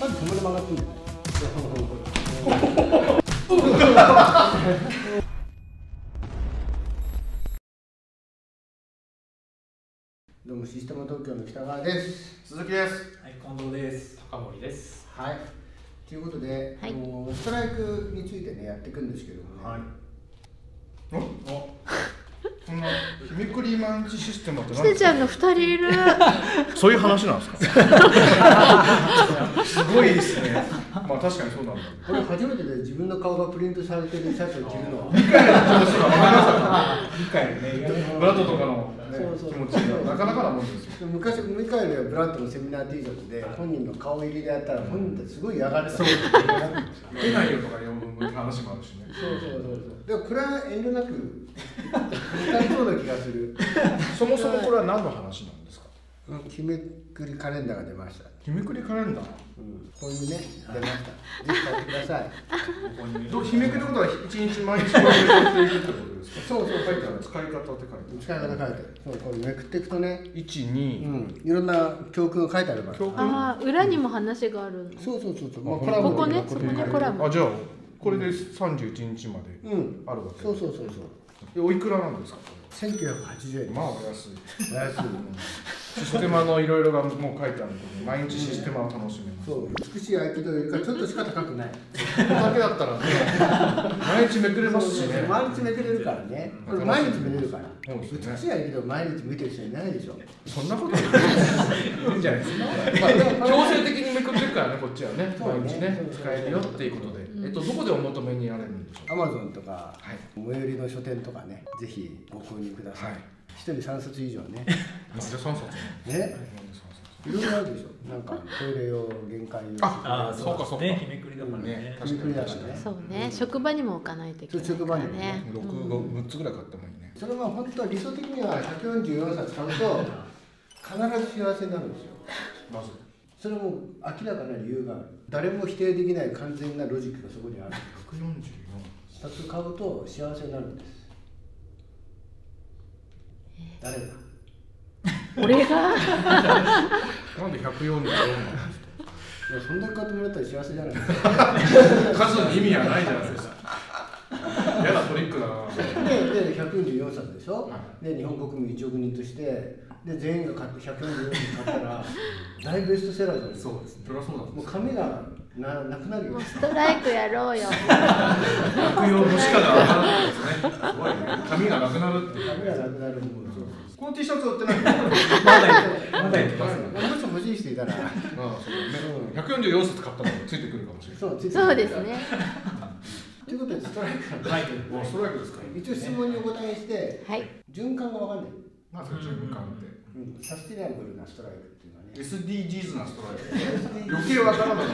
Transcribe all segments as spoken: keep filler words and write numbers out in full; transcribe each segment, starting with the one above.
まずそこで曲がってんじゃない。どうもシステム東京の北川です。 鈴木です。 はい、近藤です。高森です。 はい。ということで、はい、もうストライクについてねやっていくんですけどもね。はい。 お、そんな日めくり毎日システムって何？ ひでちゃんの二人いる。 そういう話なんですか？すごいですね。まあ確かにそうなんだ。 これ初めてで自分の顔がプリントされてるシャツを着るのは。 理解の調子が分かりました。理解ね。ブラッドとかの気持ちがなかなかなもんですよ。 昔ミカエルやブラッドのセミナー T シャツで本人の顔入りでやったら本人ってすごい嫌がる。そう。 出ないよとかいう話もあるしね。 そうそうそうそう。でもこれは遠慮なく似たそうな気がする。 そもそもこれは何の話なんですか？ 日めくりカレンダーが出ました。 日めくりカレンダー。 うん、こういうね出ました。ぜひ買ってください。 どう日めくりのことは一日毎日めくっていくってことですか？そうそう書いてある。使い方って書いてある。 使い方書いてある。そうこれめくっていくとね。 一二。 うん。いろんな教訓が書いてあるから。 ああ裏にも話があるの。 そうそうそうそう。 まあコラムここねそこねコラム。 あじゃあこれで三十一日まであるわけ。 そうそうそうそう。 おいくらなんですか？ 千九百八十円。 まあお安い。 お安い。 システマのいろいろがもう書いてあるので、毎日システマを楽しめます。 そう、美しい合気道よりかちょっとしか高くない。 これだけだったらね、毎日めくれますしね。 毎日めくれるからね。これ毎日見れるから。美しい合気道毎日見てる人いないでしょ。 そんなことないんじゃないですか。強制的にめくってるからね、こっちはね。毎日ね、使えるよっていうことで。えっと、どこでお求めになれるんでしょう。 アマゾンとか、最寄りの書店とかね、ぜひご購入ください。一人三冊以上ね。 じゃ三冊ね。いろいろあるでしょ。なんかトイレ用、限界用。 ああ、そうかそうか。 日めくりだからね。 日めくりだからね。 そうね。職場にも置かないといけない。 職場にもね。 六六つぐらい買ってもいいね。 それは本当は理想的には百四十四冊買うと必ず幸せになるんですよ。 まず。それも明らかな理由がある。誰も否定できない完全なロジックがそこにある。 百四十四冊買うと幸せになるんです。誰が？ 俺がなんで百四十四なんですか？ いやそんだけ買ってもらったら幸せじゃないですか。数に意味はないじゃないですか。嫌なトリックだな。 で、で百四十四冊でしょ。で日本国民一億人としてで全員が買って百四十四冊買ったら大ベストセラーじゃないですか。 そうですね。それはそうだ。 もう紙がななくなるよ。 ストライクやろうよ。 落葉の鹿が上がるんですね。すごいね。紙がなくなるって。 紙がなくなるもん。この T シャツ売ってない。 まだまだやってます。 もし欲しい人いたら。ああ、 そうね。百四十四冊買ったらついてくるかもしれない。 そうですね。 ということでストライクが書いてる。 もうストライクですか。 一応質問にお答えして、循環がわかんない。 まず循環って。 サステナブルなストライクっていうのはね。 エスディージーズ なストライク。余計わからない。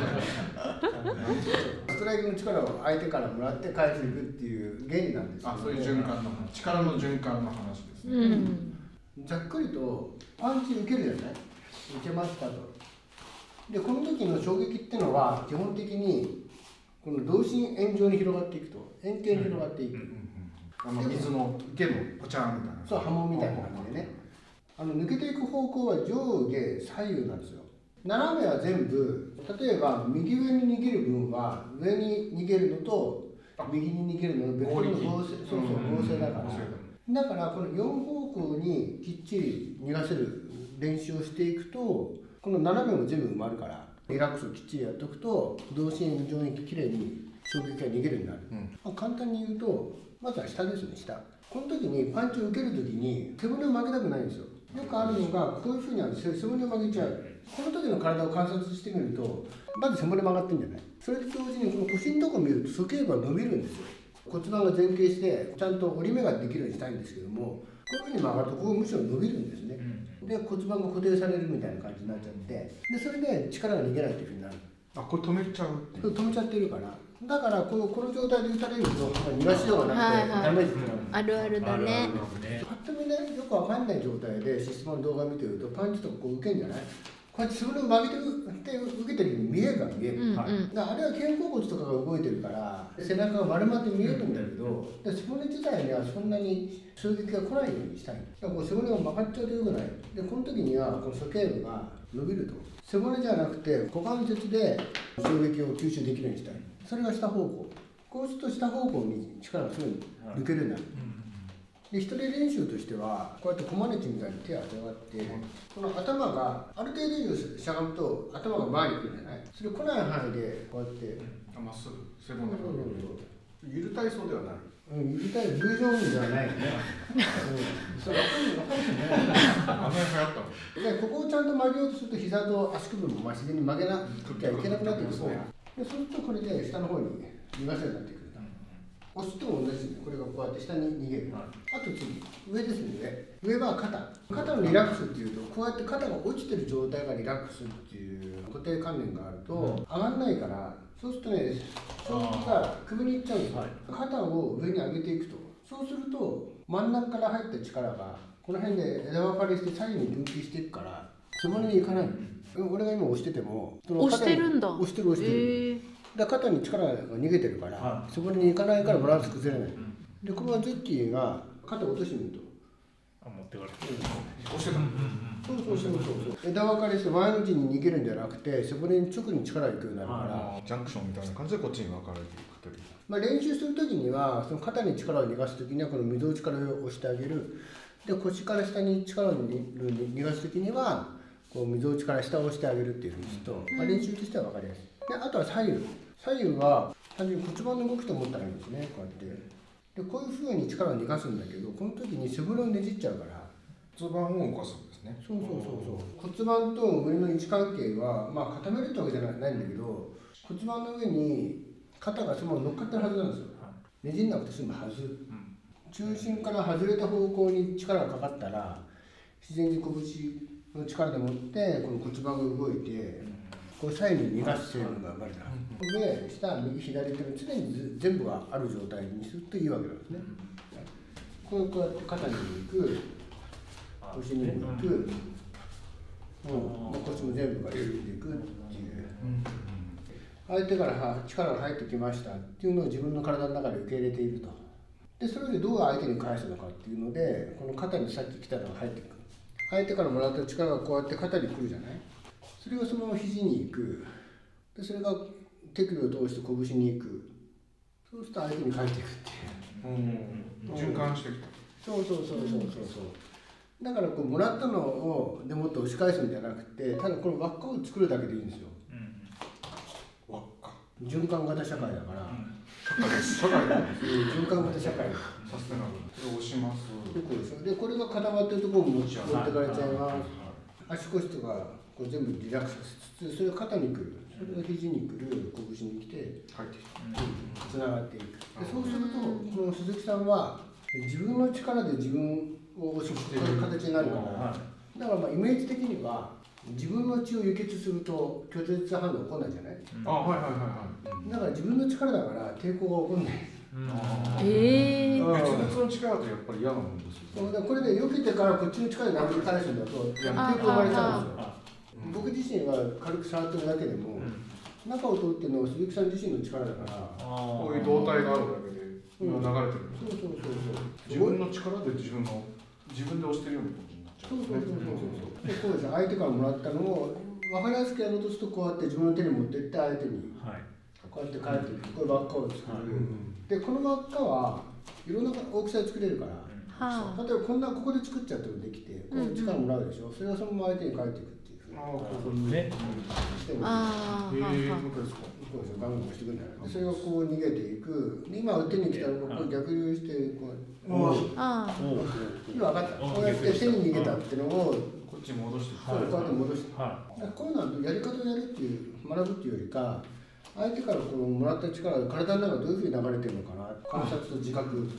ストライクの力を相手からもらって返していくっていう原理なんですよ。 あ、そういう循環の話。力の循環の話ですね。 ざっくりとパンチ受けるじゃない。受けましたと。でこの時の衝撃っていうのは基本的にこの同心円状に広がっていくと円形に広がっていく。 あの水の受けのポチャンみたいな。 そう波紋みたいな感じでね。あの抜けていく方向は上下左右なんですよ。斜めは全部例えば右上に逃げる分は上に逃げるのと右に逃げるのの別の合成そうそう合成だから。だからこのよん方向にきっちり逃がせる練習をしていくとこの斜めも全部埋まるからリラックスをきっちりやっておくと同心円状にきれいに衝撃が逃げるようになる、うんまあ、簡単に言うとまずは下ですね下この時にパンチを受ける時に背骨を曲げたくないんですよよくあるのがこういうふうにある背骨を曲げちゃうこの時の体を観察してみるとまず背骨曲がってるんじゃないそれと同時にこの腰のところを見ると鼠径部が伸びるんですよ骨盤が前傾してちゃんと折り目ができるようにしたいんですけどもこういうふうに曲がるとここむしろ伸びるんですね、うん、で骨盤が固定されるみたいな感じになっちゃってでそれで力が逃げないというふうになるあこれ止めちゃう止めちゃってるからだからこのこの状態で打たれると逃がしようがなくてダメージになるあるあるだねぱっと見ねよくわかんない状態でシステムの動画見てるとパンチとかこう受けんじゃないこうやって背骨を曲げてって受けてるように見えるは見える、 うんうん。 だからあれは肩甲骨とかが動いてるから背中が丸まって見えるんだけど、で背骨自体にはそんなに衝撃が来ないようにしたい。だからこう背骨が曲がっちゃうとよくない。でこの時にはこの鼠径部が伸びると。背骨じゃなくて股関節で衝撃を吸収できるようにしたい。それが下方向。こうすると下方向に力がすぐに抜けるようになる。で一人練習としてはこうやってコマネチみたいに手を当てがって、この頭がある程度以上しゃがむと頭が前に来るんじゃない。それ来ない範囲でこうやってまっすぐ背骨がゆる体操ではない。 うん、見たいフュージョンじゃないよね。うん、それ分かる分かるよね。 あの辺流行ったの。 でここをちゃんと曲げようとすると膝と足首もまあ自然に曲げなきゃいけなくなってくるんですね。でそうするとこれで下の方に逃がせるようになってくる。押すとも同じですね。これがこうやって下に逃げる。あと次上ですね。上上は肩。肩のリラックスっていうとこうやって肩が落ちてる状態がリラックスっていう固定観念があると上がんないから。そうするとね、衝撃が首にいっちゃうんですよ、はい、肩を上に上げていくと、そうすると真ん中から入った力がこの辺で枝分かれして左右に分岐していくから背骨にいかない、うん、俺が今押しててもその押してるんだ。 押してる押してる、えー、だから肩に力が逃げてるから、はい、背骨にいかないからバランス崩れない、うん、でこのズッキーが肩を落としてみるとあ、持ってかれて押してたの、 そうそうそうそう枝分かれして前の字に逃げるんじゃなくて背骨に直に力がいくようになるから、 ジャンクションみたいな感じでこっちに分かれていくという、 まあ、練習するときにはその肩に力を逃がすときにはこのみぞおちから上を押してあげる。で腰から下に力を逃がすときにはこうみぞおちから下を押してあげるっていうふうにすると、まあ、練習としては分かりやすい。であとは左右左右は単純に骨盤の動きと思ったらいいんですね。こうやってでこういうふうに力を逃がすんだけどこの時に背骨をねじっちゃうから骨盤を動かすんですね。 そうそうそうそう骨盤と胸の位置関係はまあ固めるってわけじゃないんだけど骨盤の上に肩がそのまま乗っかってるはずなんですよ。ねじんなくて済むはず。中心から外れた方向に力がかかったら自然に拳の力でもってこの骨盤が動いてこう左右に逃がす成分が生まれた。で下右左手の常に全部がある状態にするといいわけなんですね。こうやって肩に行く腰にも行く、うん、腰も全部が入れていくっていう、相手から力が入ってきましたっていうのを自分の体の中で受け入れていると。でそれでどう相手に返すのかっていうのでこの肩にさっき来たのが入ってくる。相手からもらった力がこうやって肩に来るじゃない。それをそのまま肘に行く。でそれが手首を通して拳に行く。そうすると相手に返っていくっていう、 うん、循環してきた。 そうそうそうそうそうそうだからこうもらったのをでもっと押し返すんじゃなくてただこの輪っかを作るだけでいいんですよ、 うん、輪っか循環型社会だから、うん、 社会社会循環型社会サステナブルそれを押しますでこうでしょでこれが固まってるところに持ってかれちゃいます。足腰とかこう全部リラックスしつつそれが肩に来るそれが肘に来る拳に来て入ってきたつながっていく。でそうするとこの鈴木さんは自分の力で自分を押し付ける形になるから、だからまあイメージ的には自分の血を輸血すると拒絶反応起こらないじゃない、うん、 あはいはいはいはいだから自分の力だから抵抗が起こらない。 ええー、 別々の力だとやっぱり嫌なもんですよ、ね、 そうだこれで避けてからこっちの力で殴り返すんだと抵抗生まれちゃうんですよ。僕自身は軽く触ってるだけでも、うん、中を通ってるのは鈴木さん自身の力だからこういう動体があるだけで流れてる、うん、 そうそうそうそう自分の力で自分の自分で押してるようなことになっちゃう、ね、 そうそうそうそうでこうです相手からもらったのを分かりやすくやろうとするとこうやって自分の手に持ってって相手にこうやって返っていく、これ輪っかを作る、はい、でこの輪っかはいろんな大きさで作れるから、はあ、例えばこんなここで作っちゃってもできてこう力もらうでしょ、うんうん、それがそのまま相手に返っていくっていうふうにああこういうねしてもああええー、ことですかこうですよガンガン押してくるんだよでそれがこう逃げていく今手に来たのがこう逆流してこうああ今分かったこうやって手に逃げたっていうのをこっちに戻してそうこうやって戻して、はい、こういうのはやり方をやるっていう学ぶっていうよりか相手からこのもらった力が体の中でどういうふうに流れてるのかな観察と自覚。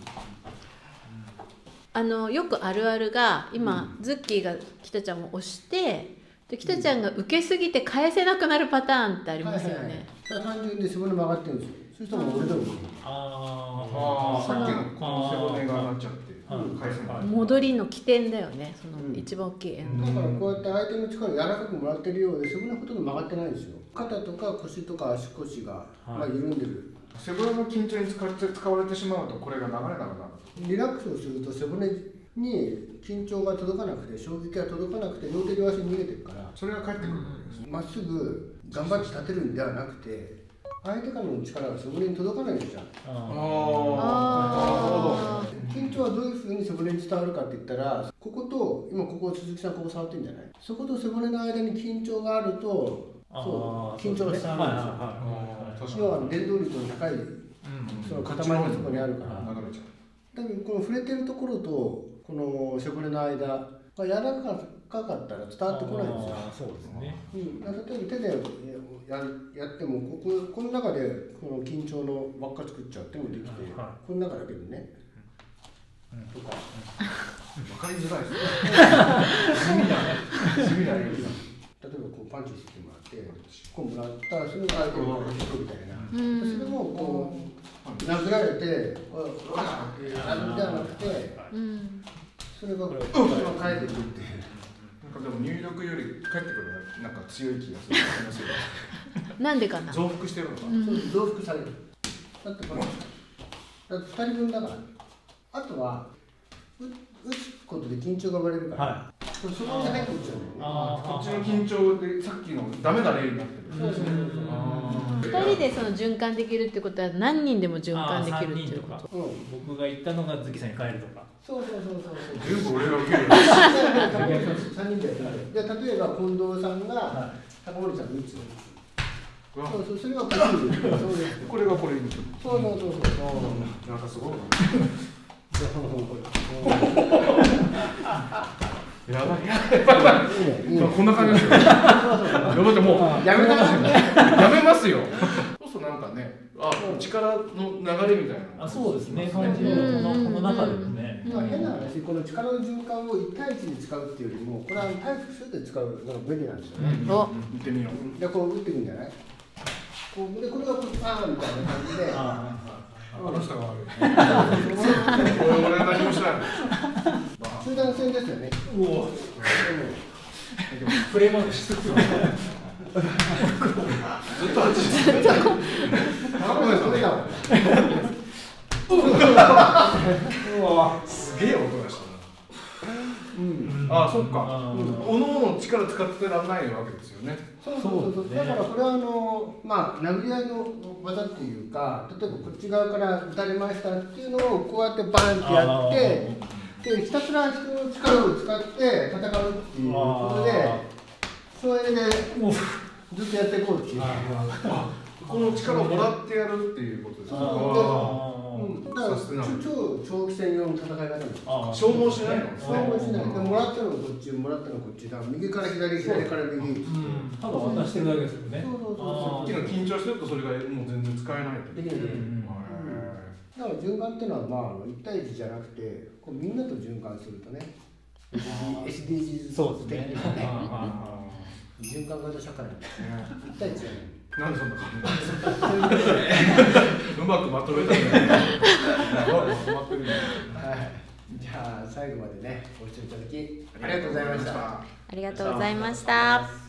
あのよくあるあるが今、うん、ズッキーが北ちゃんを押してで北ちゃんが受けすぎて返せなくなるパターンってありますよね。 単純に背骨曲がってるんですよ。そしたらもう俺でもあああ、さっきのこの背骨がなっちゃって返せない。 戻りの起点だよね。その一番大きい円。 だからこうやって相手の力を柔らかくもらってるようで背骨ほとんど曲がってないんですよ。肩とか腰とか足腰が、まあ、緩んでる。 背骨の緊張に使って使われてしまうとこれが流れなくなる。 リラックスをすると背骨に緊張が届かなくて衝撃が届かなくて両手両足に逃げてるから、 それが返ってくるわけですね。 まっすぐ頑張って立てるんではなくて相手からの力が背骨に届かないんですよ。 ああ、 あなるほど。 緊張はどういうふうに背骨に伝わるかって言ったら、ここと今ここ鈴木さんここ触ってるんじゃない、そこと背骨の間に緊張があるとそう緊張が伝わるんですよ。要は伝導率の高いその塊がそこにあるから流れちゃう。 だけどこの触れてるところとこの背骨の間が柔らかかったら伝わってこないんですよ。 そうですね。 うん、例えば手でややってもこここの中でこの緊張の輪っか作っちゃってもできて、 はい、 この中だけでね、うん、とか分かりづらいですね。地味な例えばこうパンチしてもらってこうもらったらそれが相手の輪っか作るみたいな、 うん、 それもこう殴られて「わっ!」ってやるんじゃなくて、 うん、 それがこれ返ってくるって。 なんかでも入力より返ってくるのがなんか強い気がする。 なんでかな。 増幅してるのかな。 うん、増幅される。だってこれだってふたりぶんだから。あとはう打つことで緊張が生まれるから、はい、そこに入ってくっちゃうんだよね。 こっちの緊張でさっきのダメな例になってる。 そうそうそうそう。 ふたりでその循環できるってことは何人でも循環できるっていうこと。 うん、僕が言ったのがズキさんに変えるとか。 そうそうそうそう。 全部俺が受ける。 さんにんでやってる。で例えば近藤さんが高森さんに打つ。そうそう、それがこれ。 これがこれに。 そうそうそうそう。 なんかすごい。やばいやばい。こんな感じですよ。やばいもうやめますよ。 やめますよ。そうそうなんかね、あ力の流れみたいな。 あそうですね。感じのこのこの中でもね。 まあ変な話、この力の循環を一対一に使うっていうよりも、これは対複数で使うのが便利なんですよね。 見てみよう。 でこう打っていくんじゃない？こうでこれがこうパーンみたいな感じで。 あの人が悪い。俺何もしない。 集団戦ですよね。 おお。プレーマークしつつ。ずっとあっちです。 すげえ音がした。うん、あ、そっか。おのおの力使ってらんないわけですよね。 そうそうそう。だからこれはあのまあ殴り合いの技っていうか、例えばこっち側から打たれましたっていうのをこうやってバーンってやって、でひたすら人の力を使って戦うっていうことで、それでずっとやっていこうっていう。 この力をもらってやるっていうことですか。 だから超長期戦用の戦い方なんです。 消耗しないの。 消耗しない。でもらったのがこっち、もらったのがこっちだ。右から左、左から右。 ただ渡してるだけですよね。 そうそうそう。 さっきの緊張してるとそれがもう全然使えない。 できない。だから循環っていうのはまあ一対一じゃなくて、こうみんなと循環するとね。エスディージーズそうですね。 循環型社会なんですね。一対一じゃない。 なんでそんな感じなんですか。うまくまとめたね。うまくまとめてるね。 はい。じゃあ最後までねご視聴いただきありがとうございました。 ありがとうございました。